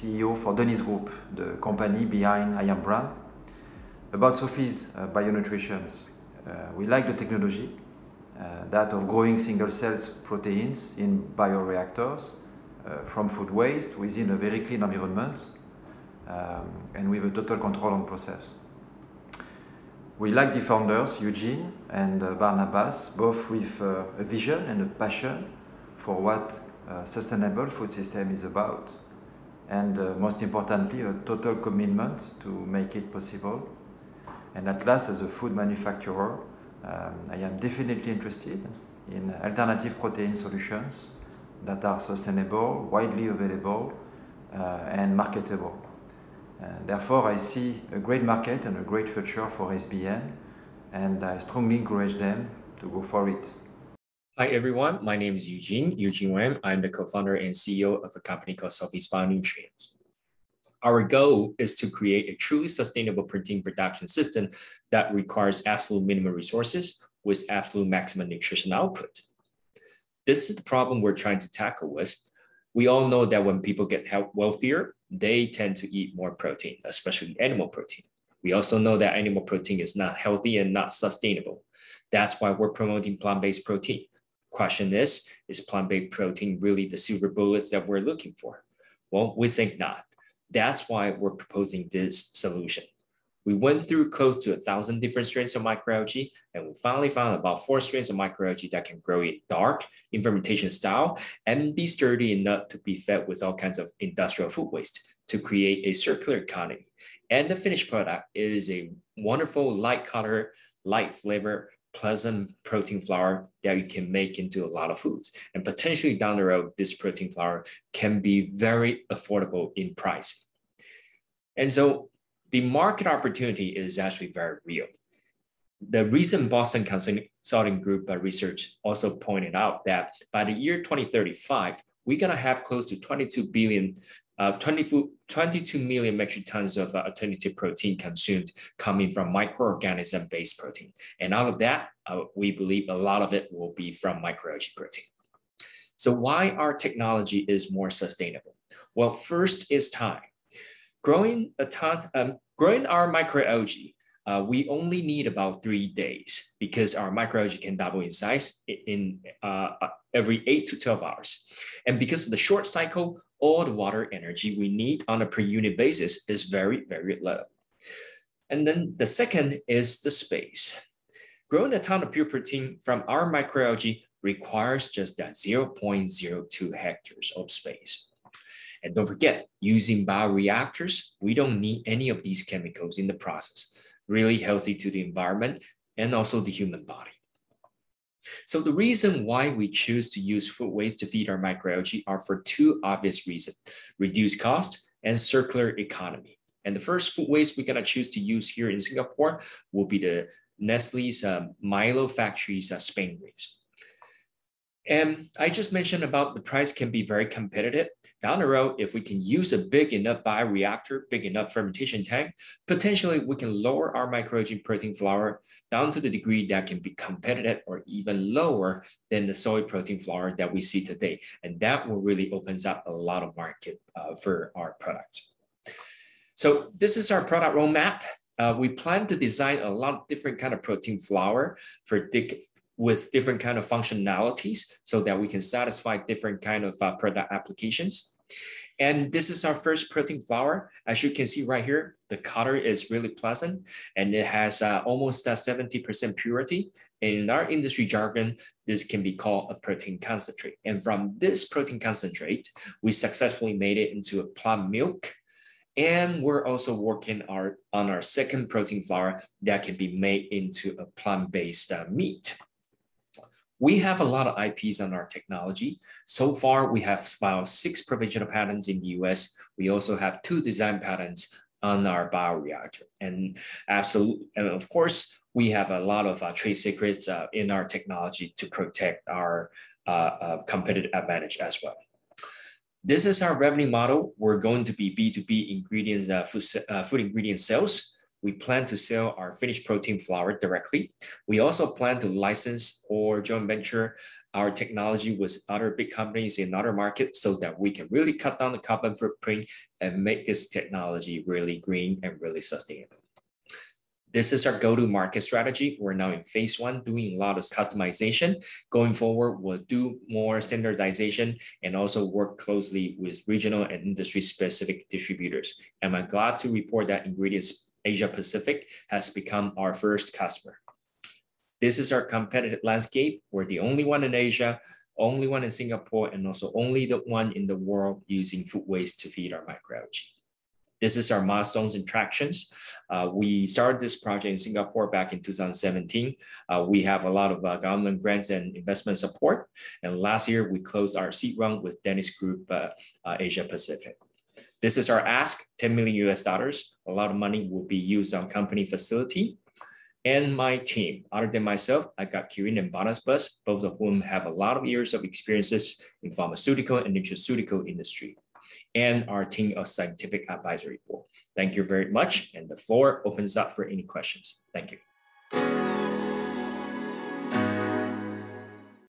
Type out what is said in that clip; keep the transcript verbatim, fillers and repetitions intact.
C E O for Denis Group, the company behind I Am Brand. About Sophie's uh, Bionutrition, uh, we like the technology, uh, that of growing single-cell proteins in bioreactors uh, from food waste within a very clean environment um, and with a total control on process. We like the founders, Eugene and uh, Barnabas, both with uh, a vision and a passion for what uh, sustainable food system is about, and uh, most importantly, a total commitment to make it possible. And at last, as a food manufacturer, um, I am definitely interested in alternative protein solutions that are sustainable, widely available, uh, and marketable. Uh, therefore, I see a great market and a great future for S B N, and I strongly encourage them to go for it. Hi, everyone. My name is Eugene, Eugene Wang. I'm the co-founder and C E O of a company called Sophie's Bionutrients. Our goal is to create a truly sustainable protein production system that requires absolute minimum resources with absolute maximum nutrition output. This is the problem we're trying to tackle with. We all know that when people get wealthier, they tend to eat more protein, especially animal protein. We also know that animal protein is not healthy and not sustainable. That's why we're promoting plant-based protein. Question is, is plant-based protein really the silver bullets that we're looking for? Well, we think not. That's why we're proposing this solution. We went through close to a thousand different strains of microalgae, and we finally found about four strains of microalgae that can grow in dark, in fermentation style, and be sturdy enough to be fed with all kinds of industrial food waste to create a circular economy. And the finished product is a wonderful light color, light flavor, pleasant protein flour that you can make into a lot of foods. And potentially down the road, this protein flour can be very affordable in price. And so the market opportunity is actually very real. The recent Boston Consulting Group research also pointed out that by the year twenty thirty-five, we're gonna have close to twenty-two billion Uh, twenty-two million metric tons of uh, alternative protein consumed coming from microorganism-based protein. And out of that, uh, we believe a lot of it will be from microalgae protein. So why our technology is more sustainable? Well, first is time. Growing a ton, um, growing our microalgae, uh, we only need about three days because our microalgae can double in size in uh, every eight to twelve hours. And because of the short cycle, all the water energy we need on a per unit basis is very, very low. And then the second is the space. Growing a ton of pure protein from our microalgae requires just that zero point zero two hectares of space. And don't forget, using bioreactors, we don't need any of these chemicals in the process. Really healthy to the environment and also the human body. So the reason why we choose to use food waste to feed our microalgae are for two obvious reasons: reduce cost and circular economy. And the first food waste we're gonna choose to use here in Singapore will be the Nestle's uh, Milo Factory's uh, Spain greens. And I just mentioned about the price can be very competitive. Down the road, if we can use a big enough bioreactor, big enough fermentation tank, potentially we can lower our microalgae protein flour down to the degree that can be competitive or even lower than the soy protein flour that we see today. And that will really opens up a lot of market uh, for our products. So this is our product roadmap. Uh, we plan to design a lot of different kind of protein flour for thick, with different kind of functionalities so that we can satisfy different kind of uh, product applications. And this is our first protein flour. As you can see right here, the color is really pleasant and it has uh, almost uh, seventy percent purity. In our industry jargon, this can be called a protein concentrate. And from this protein concentrate, we successfully made it into a plant milk. And we're also working our, on our second protein flour that can be made into a plant-based uh, meat. We have a lot of I Ps on our technology. So far, we have filed six provisional patents in the U S. We also have two design patents on our bioreactor. And absolutely, and of course, we have a lot of uh, trade secrets uh, in our technology to protect our uh, uh, competitive advantage as well. This is our revenue model. We're going to be B two B ingredients, uh, food, uh, food ingredient sales. We plan to sell our finished protein flour directly. We also plan to license or joint venture our technology with other big companies in other markets so that we can really cut down the carbon footprint and make this technology really green and really sustainable. This is our go-to-market strategy. We're now in phase one, doing a lot of customization. Going forward, we'll do more standardization and also work closely with regional and industry-specific distributors. And I'm glad to report that Ingredients Asia Pacific has become our first customer. This is our competitive landscape. We're the only one in Asia, only one in Singapore, and also only the one in the world using food waste to feed our microalgae. This is our milestones and tractions. Uh, we started this project in Singapore back in two thousand seventeen. Uh, we have a lot of uh, government grants and investment support. And last year, we closed our seed round with Dennis Group uh, uh, Asia Pacific. This is our ask, ten million U S dollars. A lot of money will be used on company facility. And my team, other than myself, I got Kirin and Barnabas, both of whom have a lot of years of experiences in pharmaceutical and nutraceutical industry, and our team of scientific advisory board. Thank you very much. And the floor opens up for any questions. Thank you.